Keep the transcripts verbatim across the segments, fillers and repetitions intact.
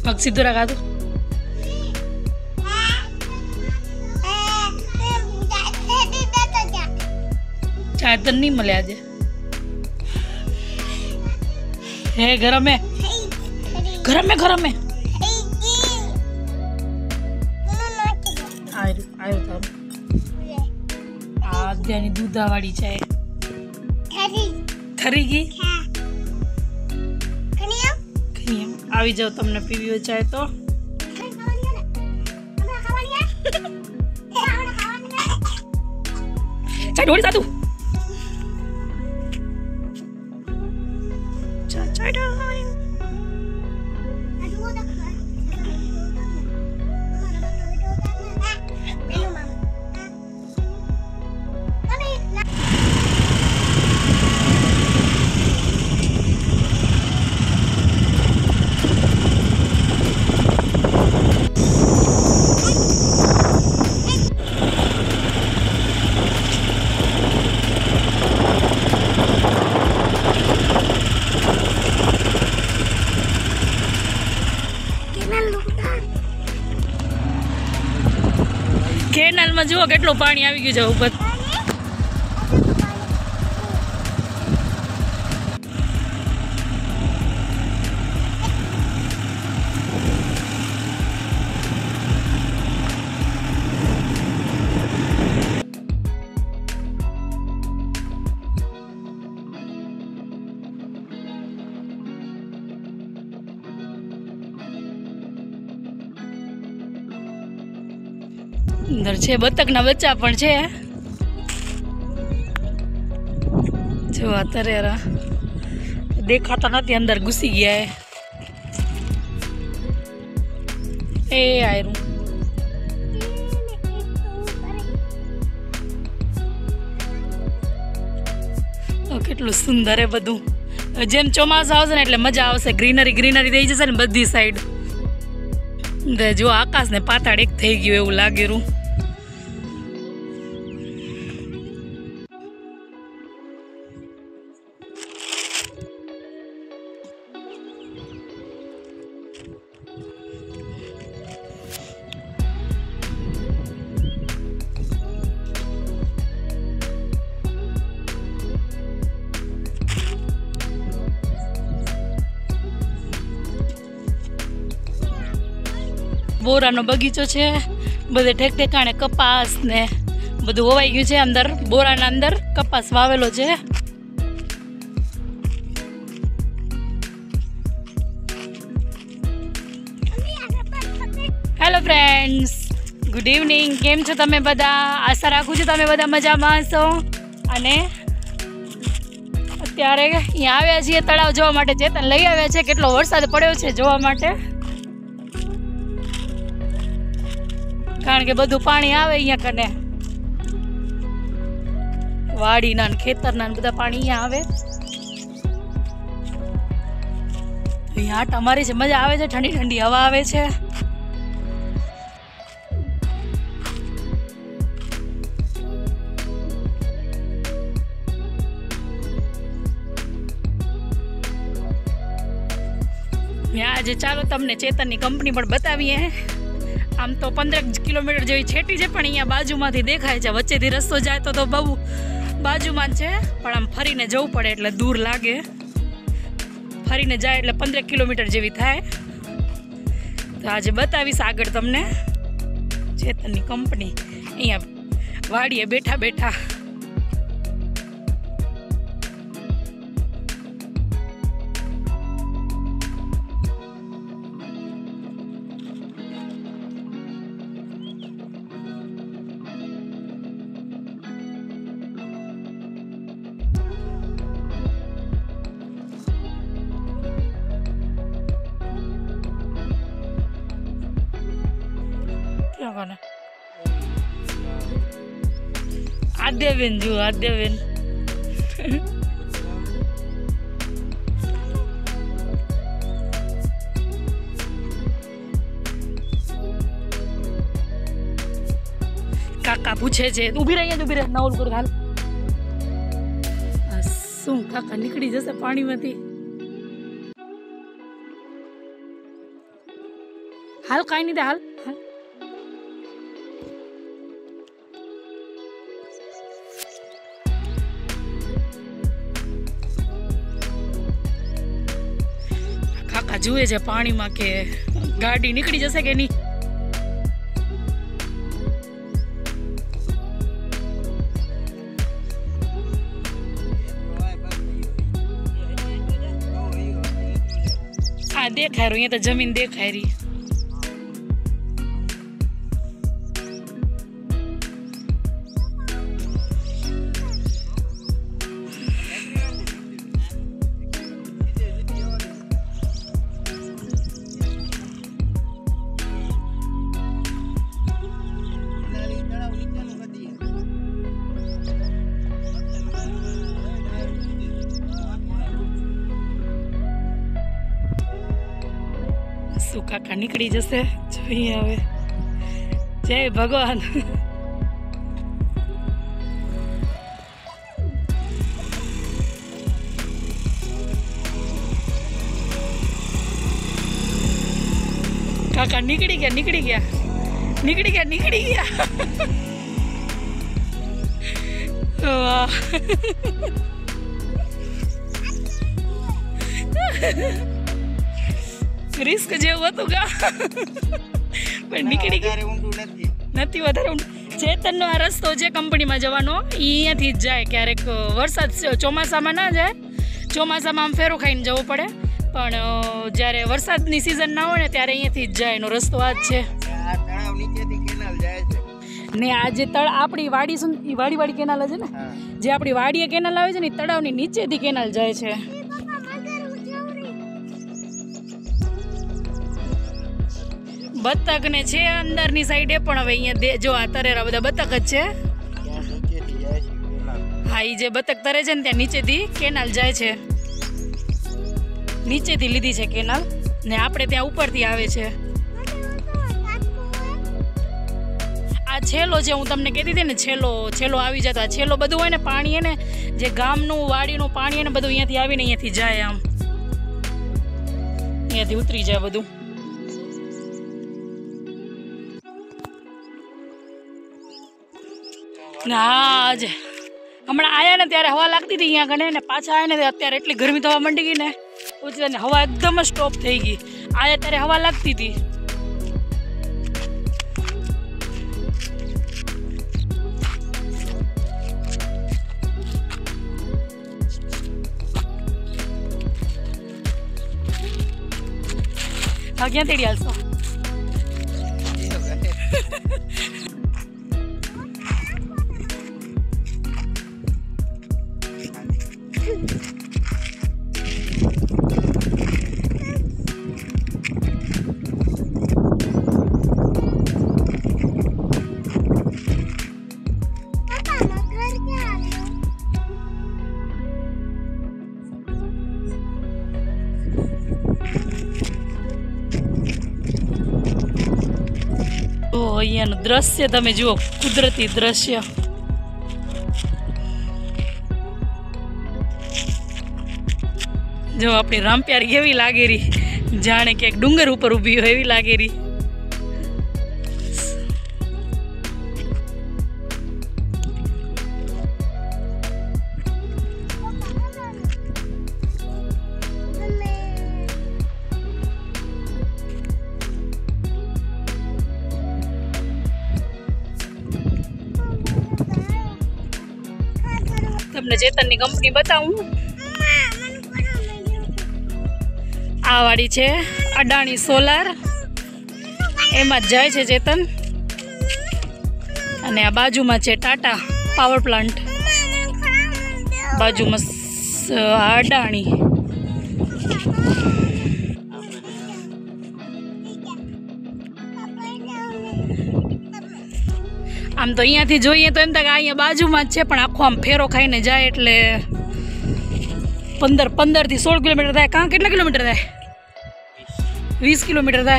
पग सीधो रखा दो। चाय तो नहीं मिले आज है घर में घर में घर में आयो आयो तारो आद्यानी दूधावाड़ी चाय खरी गई આવી જાવ તમને પીવી હોય ચાય તો ચાય ઢોળી સાતું ચાય ચાય ઢોળી केनाल में जुओ केटलो पानी आवी गयुं छे ऊपर अंदर छे बतकना बच्चा पण छे जो अत्यारे देखाता नथी अंदर घुसी गया है ए आयरू केटलुं सुंदर है बधुं जेम चोमासुं आवशे ने एटले मजा आवशे ग्रीनरी ग्रीनरी थई जशे ने बधी साइड जो आकाश ने पाताळ एक थई गयुं एवुं लागे रू बोरानो बगीचो छे बधे ठेक ठेकाणे कपास ने बधुं होवाई गयुं छे अंदर बोराना अंदर कपास वावेलो छे हेलो फ्रेंड्स गुड इवनिंग केम छो तमे बधा आशा राखुं छुं तमे बधा मजामां हशो अने अत्यारे अहींया आव्या छीए तळाव जोवा माटे चेतन लई आव्या छे केटलो वरसाद पड्यो छे जोवा माटे कारण के बधु पाणी आवे अहींया कने वाडीना ने खेतरना ने बधा पाणी अहींया आवे अहींया आटा मारी छे मजा आवे छे ठंडी ठंडी हवा आवे छे आज चालो तमने चेतननी कंपनी पण बतावीए आम तो पंद्रह किलोमीटर जेवी छेटी छे पण अहींया बाजुमांथी देखाय छे वच्चेथी रस्तो जाय तो तो बहु बाजुमां छे पण आम फरीने जवुं पड़े एटले दूर लागे फरीने जाय एटले पंद्रह किलोमीटर जेवी थाय तो आज बतावीश आगळ तमने चेतननी कंपनी अहींया वाડીએ બેઠા બેઠા आद्याबेन जो आद्याबेन काका पूछे छे ऊभी रही ऊभी रह नवल कर घाल शू काका निकली जैसे पानी में हाल काई नहीं दे हाल हाल काका जुए छे पानी में के गाड़ी निकली जशे के नहीं। हाँ देखा रही तो जमीन देखा रही। काका निकली जसे જોઈએ હવે जय भगवान। काका निकली गया निकली गया निकली गया निकली गया वाह रिस्क जेवुं हतुं का पण નીકળી ગયો નથી વધારે ચેતનનો આ રસ્તો છે કંપનીમાં જવાનો ઈ અહીંયાથી જ જાય ક્યારેક વરસાદ ચોમાસામાં ના જાય ચોમાસામાં આમ ફેરો ખાઈને જવું પડે પણ જ્યારે વરસાદની સિઝન ના હોય ને ત્યારે અહીંયાથી જ જાય એનો રસ્તો આ જ છે આ તળાવ નીચેથી કેનાલ જાય છે ને આ જે તળ આપણી વાડી ઈ વાડી વાડી કેનાલ છે ને જે આપણી વાડીએ કેનાલ આવે છે ને તળાવની નીચેથી કેનાલ જાય છે। बतक ने छे अंदर नी साइडे पण हवे अहींया जो आ तरेरा बधा बतक ज छे। हाँ ई जे बतक तरे छे ने त्यां नीचेथी केनाल जाय छे नीचेथी लीधी छे केनाल ने आपणे त्यां उपरथी आवे छे। आ छेलो जे हूँ तमने कहेती थी ने छेलो छेलो आवी जतो आ छेलो बधुं होय ने पाणी है ने जे गामनुं वाडीनुं पाणी है ने बधुं अहींयाथी आवीने अहींयाथी जाय आम अहींयाथी उतरी जाय बधुं। आज हमणा आया ने त्यारे हवा लगती थी अहींया कने ने पाछा आया ने अत्यारे एटली गरमी थवा मंडी गई ने उतने हवा एकदम स्टॉप थई गई। आया त्यारे हवा लगती थी हाँ क्या तेरी हाल सो અહીંયાનું દ્રશ્ય તમે જુઓ કુદરતી દ્રશ્ય જો આપણી રામપ્યારી કેવી લાગે રહી જાણે કે એક ડુંગર ઉપર ઊભી હોય એવી લાગે રહી। તમને ચેતનની કંપની બતાવું આ વાડી છે અડાણી સોલાર એમાં જ જાય છે ચેતન અને આ બાજુમાં છે ટાટા પાવર પ્લાન્ટ બાજુમાં અડાણી આમ તો અહીંયાથી જોઈએ તો એમ થાય કે અહીંયા બાજુમાં જ છે પણ આખો આમ ફેરો ખાઈને જાય એટલે પંદર પંદરથી સોળ કિલોમીટર થાય કાં કેટલા કિલોમીટર થાય વીસ કિલોમીટર થાય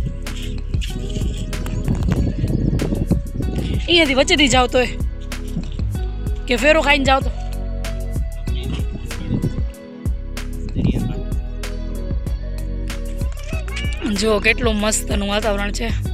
અહીંયાથી વચ્ચેથી જાવ તો કે ફેરો ખાઈને જાવ તો જો કેટલું મસ્તનું વાતાવરણ છે।